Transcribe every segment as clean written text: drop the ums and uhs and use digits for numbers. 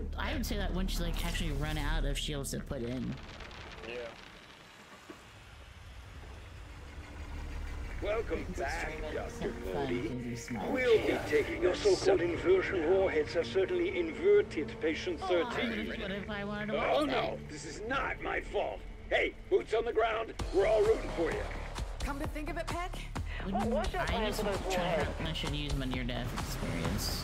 I would say that once you like actually run out of shields to put in. Yeah. Welcome back, Dr. Modi. Smile. We'll be taking your so-called inversion warheads are certainly inverted, patient 13. What if I wanted to watch Oh that? no, this is not my fault. Hey, boots on the ground, we're all rooting for you. Come to think of it, Peck, What's your plan for those warheads? I should use my near-death experience.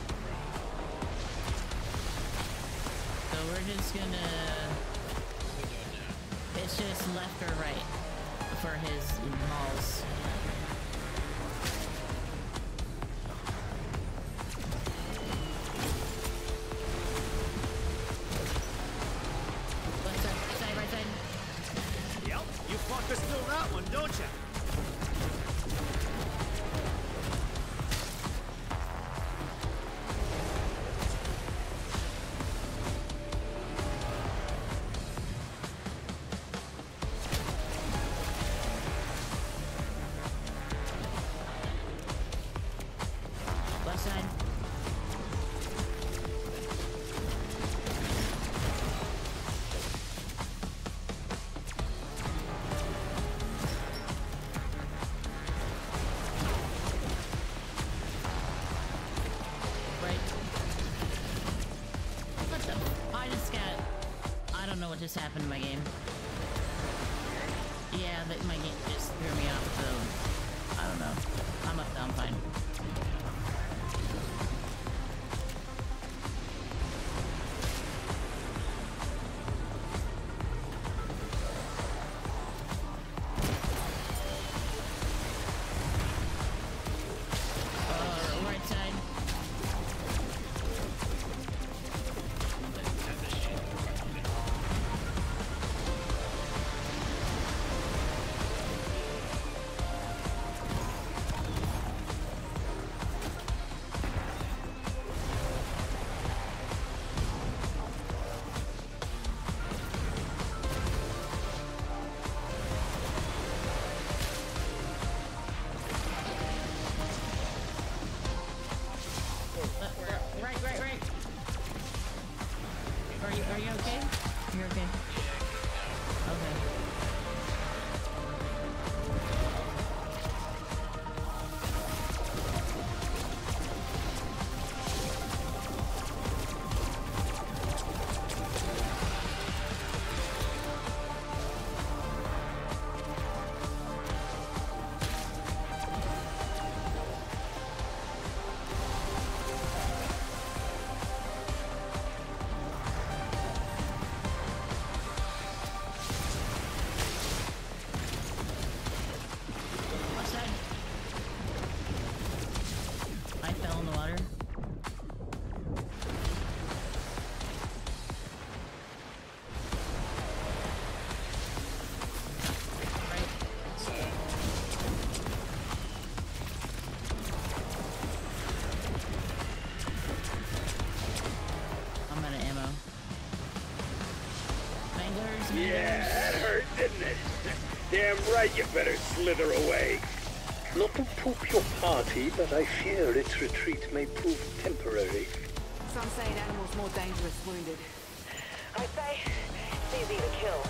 So we're just gonna... It's just left or right for his balls. What's up? Right side, right side. Yep, you fuckers know that one, don't you? Left side. Right. What the? I just got... I don't know what just happened to my game. Yeah, my game just threw me off, so... I don't know. I'm fine. Right side. Right. Are you okay? You're okay. Okay. Left side. I fell in the water. Right. I'm out of ammo. Manglers, Yeah, that hurt, didn't it? Damn right you better slither away. Not to poop your party, but I fear its retreat may prove temporary. some say an animal's more dangerous wounded. I say, it's easy to kill.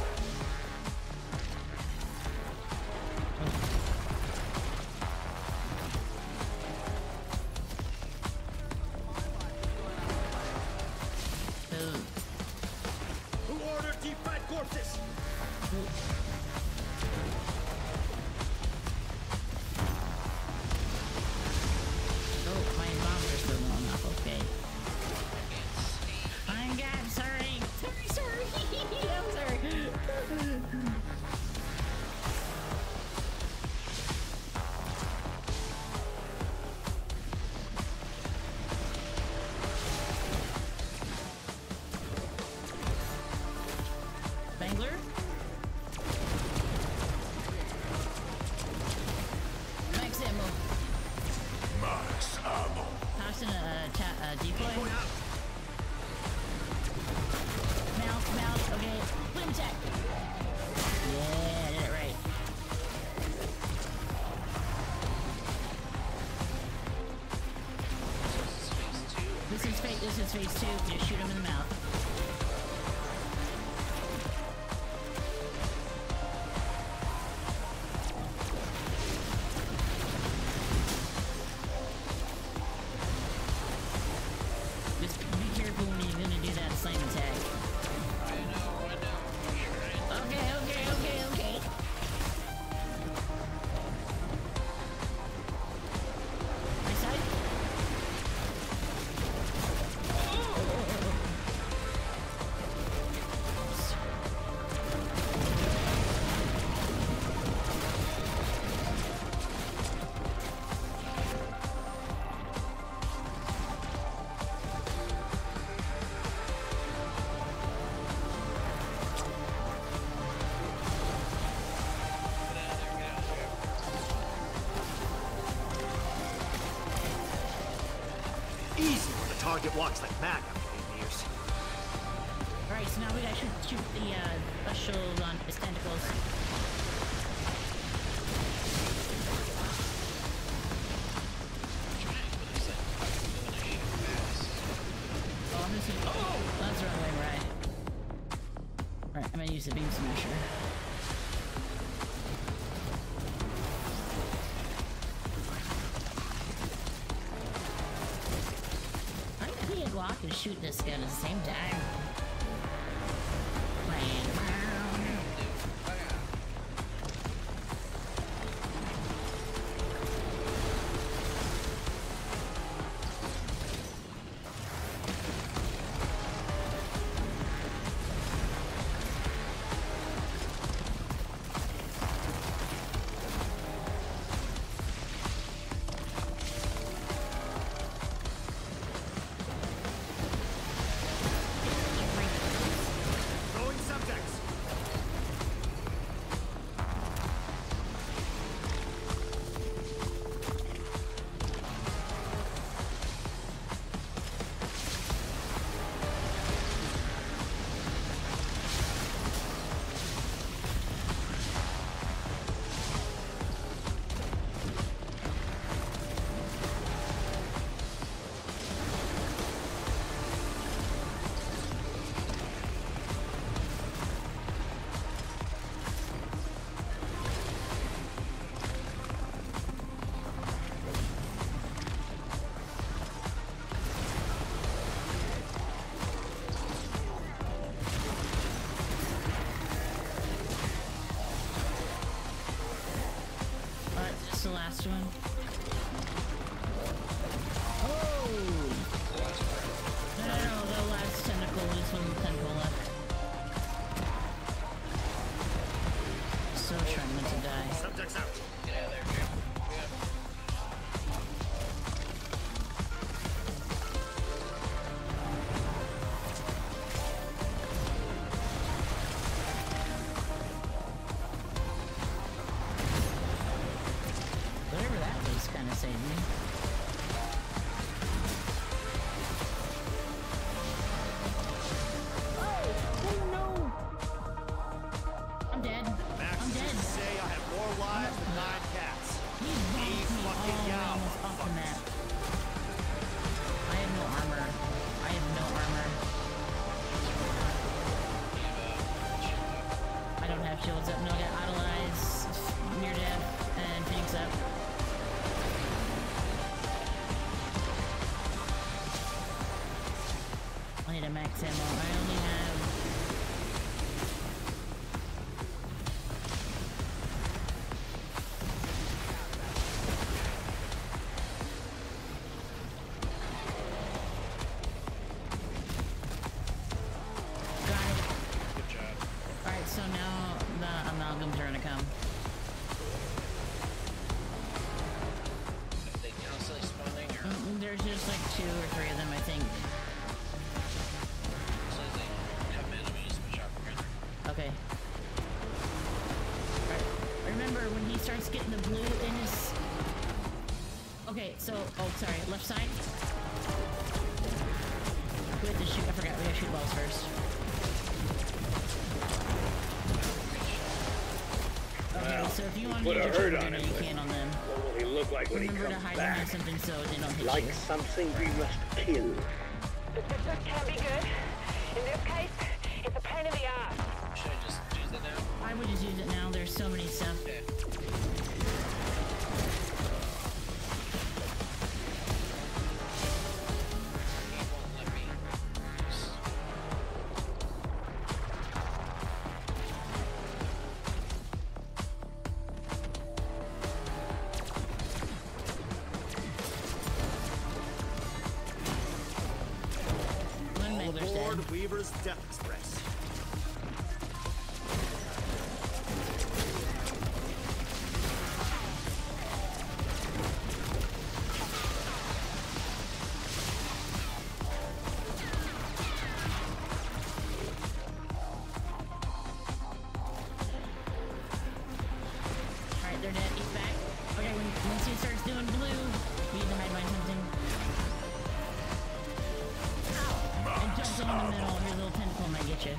Who ordered deep fried corpses? Oh, my bombs are still going off. Okay. I'm God, sorry. Sorry. I'm sorry. Bangler? Max ammo. Max ammo. Tossing a decoy. Mouth, okay. Boom check. Yeah, I did it right. This is phase 2. Just shoot him in the mouth. target walks like mad after 8 years. Alright, so now we gotta shoot the special on his tentacles. Oh, I'm gonna see. Oh! That's the wrong way, right. Alright, I'm gonna use the beam smasher. I can't walk and shoot this gun at the same time. Throwing subjects. The last one. Oh! No, the last tentacle, just one tentacle left. So trying not to die. Subjects out. Get out of there, Jim. Whatever that was kind of saved me. Oh no! I'm dead. Max I'm used dead. to say I have more lives than 9 cats. He bumped me all the way almost off the map. I have no armor. I have no armor. I don't have shields up. No, I got Idolize, Near Death, and Phoenix up. I need a max ammo. I only have... Got it. Good job. Alright, so now the amalgams are gonna come. Are they constantly spawning or There's just like 2 or 3 of them, I think. so they have enemies which are together? Okay. Alright. Remember when he starts getting the blue in his... Okay, so... Oh, sorry. Left side. We have to shoot... I forgot. We gotta shoot balls first. Okay, so if you want to Put a use your hurt trigger, on him, you but- can on them. What will he look like when he Remember to comes hide back? behind something so they don't hit Like you. something we must kill. The sisters can be good. In this case, it's a pain in the ass. Should I just use it now? I would just use it now. There's so many stuff. Okay. He won't let me use. One All Mangler's dead. aboard Weaver's Death Express. Alright, they're dead. He's back. Okay, once he starts doing blue, we need to hide behind something. Gotcha.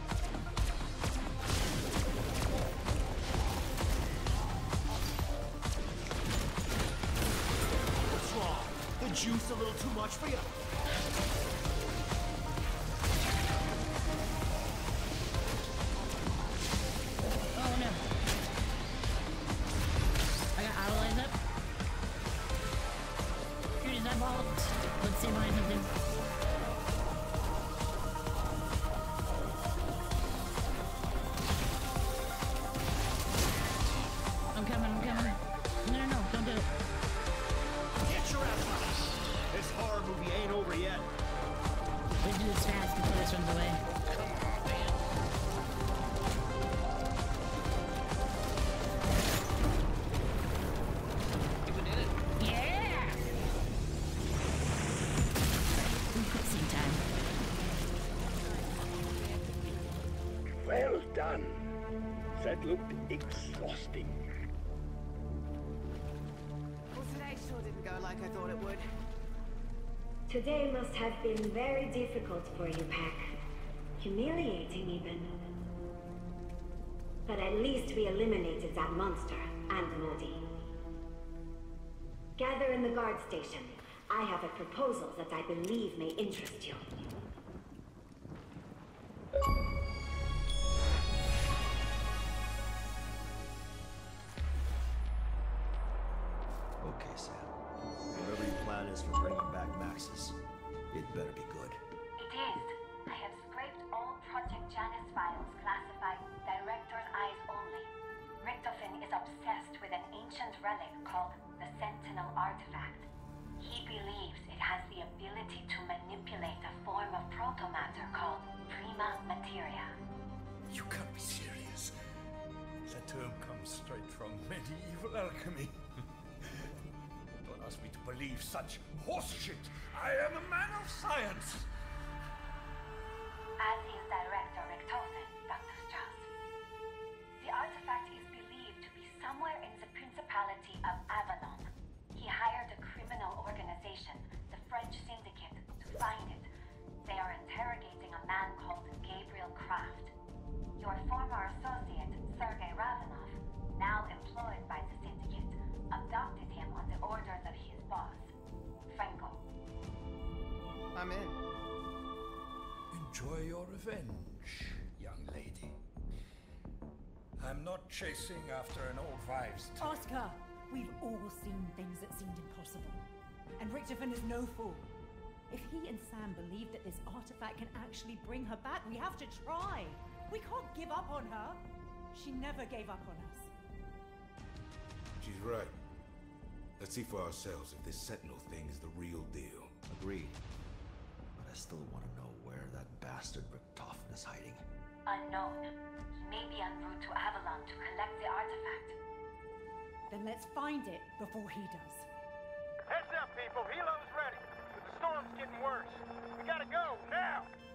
What's wrong? The juice a little too much for you? Oh no. I got allies up. Shoot his eyeball. Let's see if I something. I'm coming. No, don't do it. Get your ass out! This horror movie ain't over yet. We do this fast before this runs away. Come on, man. We did it. Yeah! Cutscene time. Well done. That looked exhausting. Well, today sure didn't go like I thought it would. Today must have been very difficult for you, Pack. Humiliating, even. But at least we eliminated that monster and Modi. Gather in the guard station. I have a proposal that I believe may interest you. Okay, Sam. Whatever your plan is for bringing back Maxis, it better be good. It is. I have scraped all Project Janus files classified Director's Eyes only. Richtofen is obsessed with an ancient relic called the Sentinel Artifact. He believes it has the ability to manipulate a form of protomatter called Prima Materia. You can't be serious. That term comes straight from medieval alchemy. Don't ask me to believe such horseshit. I am a man of science. As is Director Richtofen, Dr. Strauss. The artifact is believed to be somewhere in the Principality of Avalon. He hired a criminal organization, the French Syndicate, to find it. They are interrogating a man called Gabriel Kraft. Your former associate, Sergei Ravenov, now employed by the Syndicate, abducted him on the orders of his boss, Franco. I'm in. Enjoy your revenge, young lady. I'm not chasing after an old wives' tale. Oscar, we've all seen things that seemed impossible. And Richtofen is no fool. If he and Sam believe that this artifact can actually bring her back, we have to try. We can't give up on her. She never gave up on us. She's right. Let's see for ourselves if this Sentinel thing is the real deal. Agreed. But I still want to know where that bastard Richtofen is hiding. Unknown. He may be en route to Avalon to collect the artifact. Then let's find it before he does. Heads up, people. Helo's ready. But the storm's getting worse. We gotta go, now!